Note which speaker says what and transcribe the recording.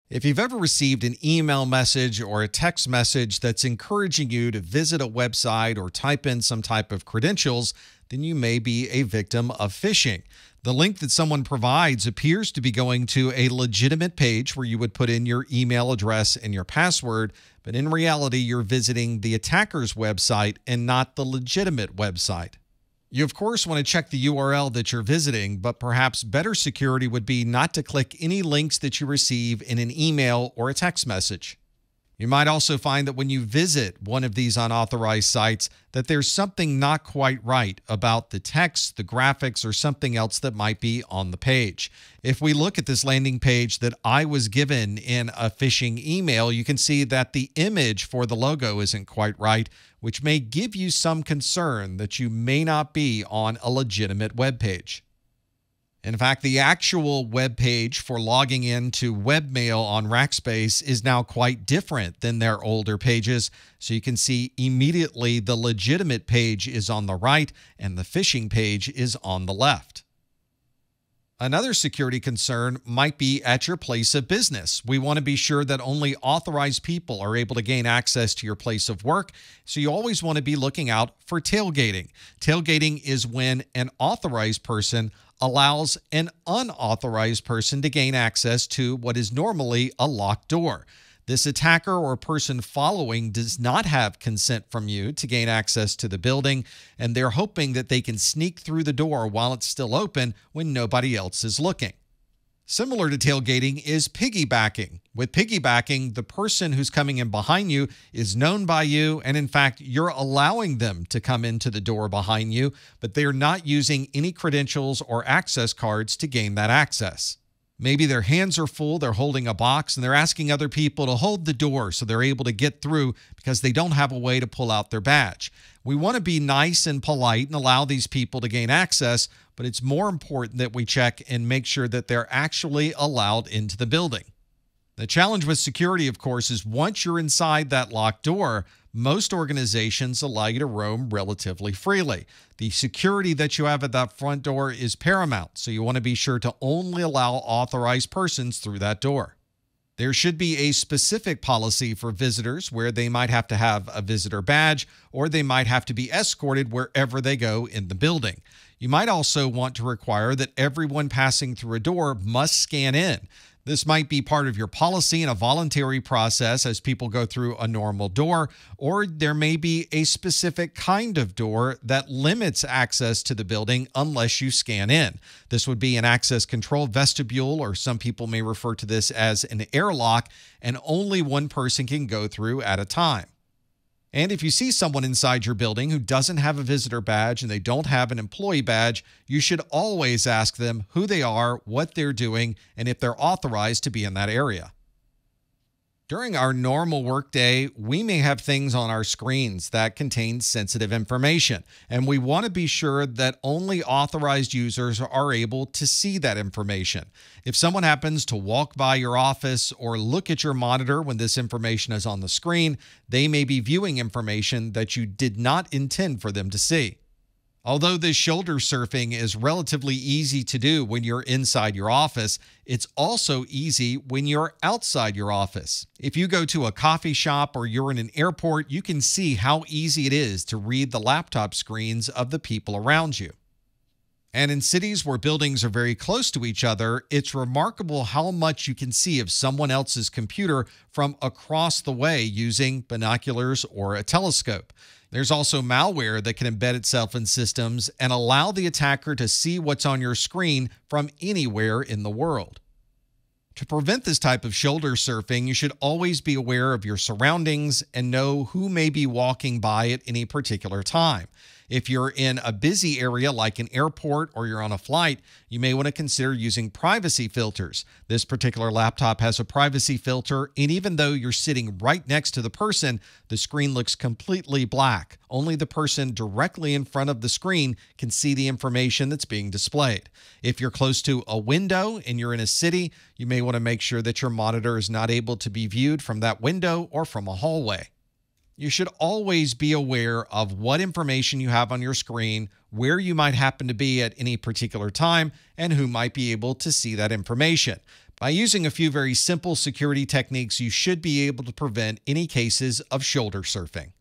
Speaker 1: If you've ever received an email message or a text message that's encouraging you to visit a website or type in some type of credentials, then you may be a victim of phishing. The link that someone provides appears to be going to a legitimate page where you would put in your email address and your password, but in reality, you're visiting the attacker's website and not the legitimate website. You, of course, want to check the URL that you're visiting, but perhaps better security would be not to click any links that you receive in an email or a text message. You might also find that when you visit one of these unauthorized sites, that there's something not quite right about the text, the graphics, or something else that might be on the page. If we look at this landing page that I was given in a phishing email, you can see that the image for the logo isn't quite right, which may give you some concern that you may not be on a legitimate web page. In fact, the actual web page for logging into webmail on Rackspace is now quite different than their older pages. So you can see immediately the legitimate page is on the right and the phishing page is on the left. Another security concern might be at your place of business. We want to be sure that only authorized people are able to gain access to your place of work, so you always want to be looking out for tailgating. Tailgating is when an authorized person allows an unauthorized person to gain access to what is normally a locked door. This attacker or person following does not have consent from you to gain access to the building, and they're hoping that they can sneak through the door while it's still open when nobody else is looking. Similar to tailgating is piggybacking. With piggybacking, the person who's coming in behind you is known by you, and in fact, you're allowing them to come into the door behind you, but they're not using any credentials or access cards to gain that access. Maybe their hands are full, they're holding a box, and they're asking other people to hold the door so they're able to get through because they don't have a way to pull out their badge. We want to be nice and polite and allow these people to gain access, but it's more important that we check and make sure that they're actually allowed into the building. The challenge with security, of course, is once you're inside that locked door, most organizations allow you to roam relatively freely. The security that you have at that front door is paramount, so you want to be sure to only allow authorized persons through that door. There should be a specific policy for visitors where they might have to have a visitor badge or they might have to be escorted wherever they go in the building. You might also want to require that everyone passing through a door must scan in. This might be part of your policy and a voluntary process as people go through a normal door, or there may be a specific kind of door that limits access to the building unless you scan in. This would be an access control vestibule, or some people may refer to this as an airlock, and only one person can go through at a time. And if you see someone inside your building who doesn't have a visitor badge and they don't have an employee badge, you should always ask them who they are, what they're doing, and if they're authorized to be in that area. During our normal workday, we may have things on our screens that contain sensitive information, and we want to be sure that only authorized users are able to see that information. If someone happens to walk by your office or look at your monitor when this information is on the screen, they may be viewing information that you did not intend for them to see. Although this shoulder surfing is relatively easy to do when you're inside your office, it's also easy when you're outside your office. If you go to a coffee shop or you're in an airport, you can see how easy it is to read the laptop screens of the people around you. And in cities where buildings are very close to each other, it's remarkable how much you can see of someone else's computer from across the way using binoculars or a telescope. There's also malware that can embed itself in systems and allow the attacker to see what's on your screen from anywhere in the world. To prevent this type of shoulder surfing, you should always be aware of your surroundings and know who may be walking by at any particular time. If you're in a busy area like an airport or you're on a flight, you may want to consider using privacy filters. This particular laptop has a privacy filter, and even though you're sitting right next to the person, the screen looks completely black. Only the person directly in front of the screen can see the information that's being displayed. If you're close to a window and you're in a city, you may want to make sure that your monitor is not able to be viewed from that window or from a hallway. You should always be aware of what information you have on your screen, where you might happen to be at any particular time, and who might be able to see that information. By using a few very simple security techniques, you should be able to prevent any cases of shoulder surfing.